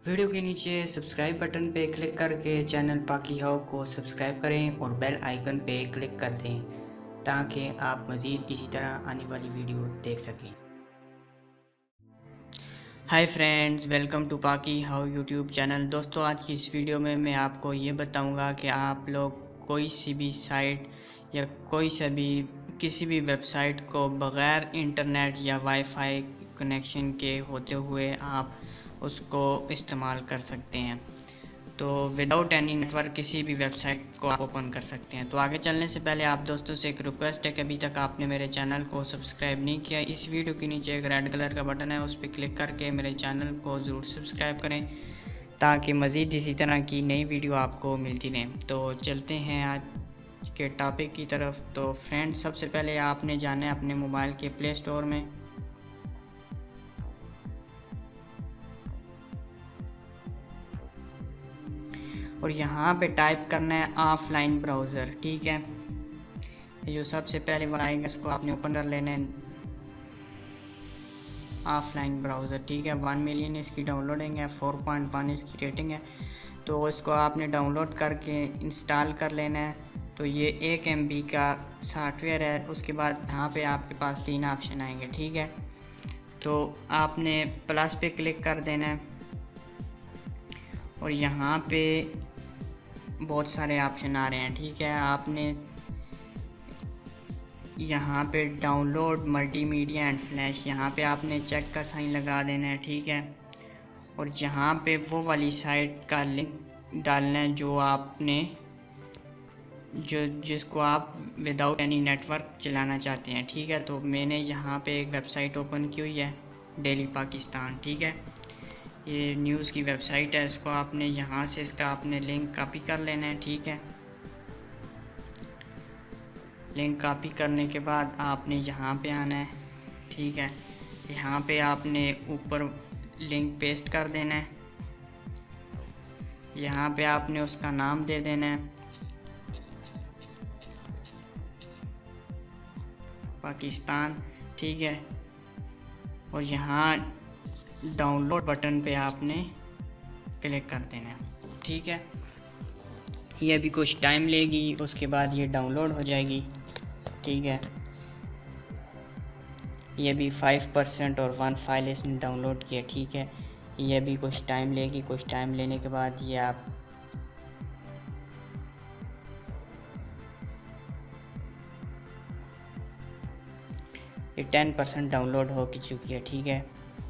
Video के नीचे subscribe button पे क्लिक करके चैनल पाकी हाउ को सब्सक्राइब करें और बेल आइकन पे क्लिक कर दें ताकि आप मज़ीद इसी तरह आने वाली वीडियो देख सकें। हाय फ्रेंड्स, वेलकम टू पाकी हाउ यूट्यूब चैनल। दोस्तों, आज की इस वीडियो में मैं आपको ये बताऊंगा कि आप लोग कोई सी भी साइट या किसी भी वेबसाइट को बग़ैर इंटरनेट या वाईफाई कनेक्शन के होते हुए आप उसको इस्तेमाल कर सकते हैं। तो विदाउट एनी नेटवर्क किसी भी वेबसाइट को आप ओपन कर सकते हैं। तो आगे चलने से पहले आप दोस्तों से एक रिक्वेस्ट है कि अभी तक आपने मेरे चैनल को सब्सक्राइब नहीं किया, इस वीडियो के नीचे एक रेड कलर का बटन है, उस पर क्लिक करके मेरे चैनल को ज़रूर सब्सक्राइब करें ताकि मज़ीद इसी तरह की नई वीडियो आपको मिलती रहे। तो चलते हैं आज के टॉपिक की तरफ। तो फ्रेंड्स, सबसे पहले आपने जाना है अपने मोबाइल के प्ले स्टोर में। और यहाँ पे टाइप करना है ऑफलाइन ब्राउज़र। ठीक है, ये जो सबसे पहले वाला आएगा इसको आपने ओपन कर लेना है, ऑफलाइन ब्राउज़र। ठीक है, 1 मिलियन इसकी डाउनलोडिंग है, 4.1 इसकी रेटिंग है। तो इसको आपने डाउनलोड करके इंस्टॉल कर लेना है। तो ये 1 MB का सॉफ्टवेयर है। उसके बाद यहाँ पे आपके पास 3 ऑप्शन आएंगे। ठीक है, तो आपने प्लस पे क्लिक कर देना है और यहाँ पे बहुत सारे ऑप्शन आ रहे हैं। ठीक है, आपने यहाँ पे डाउनलोड मल्टीमीडिया एंड फ्लैश, यहाँ पे आपने चेक का साइन लगा देना है। ठीक है, और यहाँ पे वो वाली साइट का लिंक डालना है जिसको आप विदाउट एनी नेटवर्क चलाना चाहते हैं। ठीक है, तो मैंने यहाँ पे एक वेबसाइट ओपन की हुई है, डेली पाकिस्तान। ठीक है, ये न्यूज़ की वेबसाइट है। इसको आपने यहाँ से इसका आपने लिंक कॉपी कर लेना है। ठीक है, लिंक कॉपी करने के बाद आपने यहाँ पे आना है। ठीक है, यहाँ पे आपने ऊपर लिंक पेस्ट कर देना है। यहाँ पे आपने उसका नाम दे देना है पाकिस्तान। ठीक है, और यहाँ डाउनलोड बटन पे आपने क्लिक कर देना है। ठीक है, ये अभी कुछ टाइम लेगी, उसके बाद ये डाउनलोड हो जाएगी। ठीक है, ये भी 5% और 1 फाइल इसने डाउनलोड किया। ठीक है, ये भी कुछ टाइम लेगी। कुछ टाइम लेने के बाद ये आप ये 10% डाउनलोड हो चुकी है। ठीक है,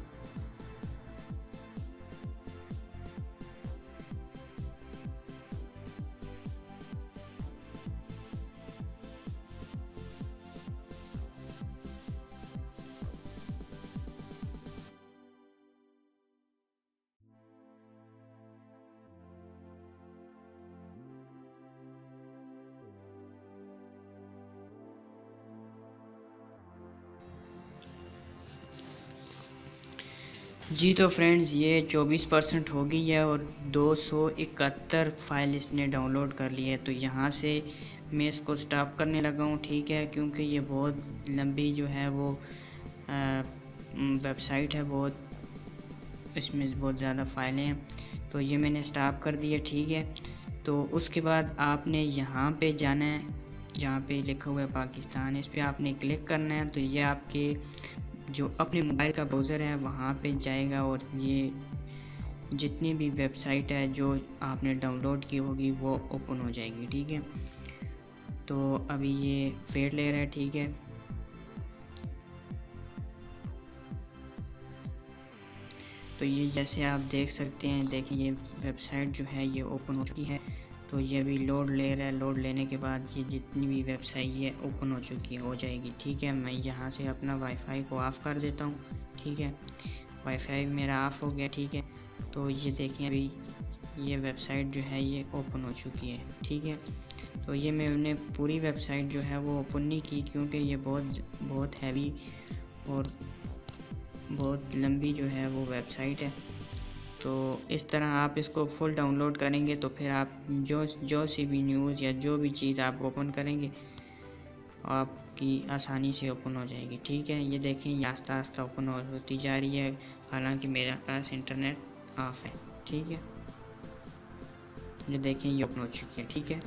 जी तो फ्रेंड्स, ये 24% हो गई है और 271 फाइल इसने डाउनलोड कर ली है। तो यहाँ से मैं इसको स्टॉप करने लगा हूँ। ठीक है, क्योंकि ये बहुत लंबी जो है वो वेबसाइट है, इसमें बहुत ज़्यादा फाइलें हैं। तो ये मैंने स्टॉप कर दिया। ठीक है, तो उसके बाद आपने यहाँ पे जाना है, जहाँ पे लिखा हुआ है पाकिस्तान, इस पर आपने क्लिक करना है। तो ये आपके जो अपने मोबाइल का ब्राउज़र है वहाँ पे जाएगा और ये जितनी भी वेबसाइट है जो आपने डाउनलोड की होगी वो ओपन हो जाएगी। ठीक है, तो अभी ये वेट ले रहा है। ठीक है, तो ये जैसे आप देख सकते हैं, देखिए ये वेबसाइट जो है ये ओपन हो चुकी है। तो ये अभी लोड ले रहा है। लोड लेने के बाद ये जितनी भी वेबसाइट ये ओपन हो जाएगी। ठीक है, मैं यहाँ से अपना वाईफाई को ऑफ़ कर देता हूँ। ठीक है, वाईफाई मेरा ऑफ़ हो गया। ठीक है, तो ये देखें अभी ये वेबसाइट जो है ये ओपन हो चुकी है। ठीक है, तो ये मैंने पूरी वेबसाइट जो है वो ओपन नहीं की क्योंकि ये बहुत हैवी और बहुत लंबी जो है वो वेबसाइट है। तो इस तरह आप इसको फुल डाउनलोड करेंगे तो फिर आप जो सी भी न्यूज़ या जो भी चीज़ आप ओपन करेंगे आपकी आसानी से ओपन हो जाएगी। ठीक है, ये देखें ये आस्ता आस्ता ओपन होती जा रही है, हालांकि मेरे पास इंटरनेट ऑफ है। ठीक है, ये देखें ये ओपन हो चुकी है। ठीक है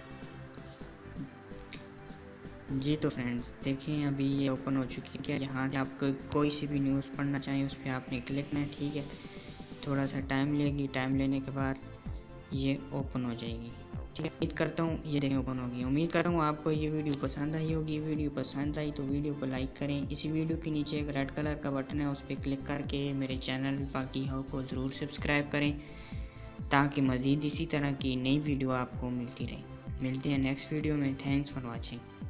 जी, तो फ्रेंड्स देखें अभी ये ओपन हो चुकी है। क्या यहाँ से आप कोई सी भी न्यूज़ पढ़ना चाहें उस पर आपने क्लिक करना है। ठीक है, थोड़ा सा टाइम लेगी, टाइम लेने के बाद ये ओपन हो जाएगी। ठीक है, उम्मीद करता हूँ ये देखें ओपन होगी। उम्मीद करता हूँ आपको ये वीडियो पसंद आई होगी। वीडियो पसंद आई तो वीडियो को लाइक करें। इसी वीडियो के नीचे एक रेड कलर का बटन है, उस पर क्लिक करके मेरे चैनल बाकी हाउ को ज़रूर सब्सक्राइब करें ताकि मज़ीद इसी तरह की नई वीडियो आपको मिलती रहे। मिलते हैं नेक्स्ट वीडियो में। Thanks for watching.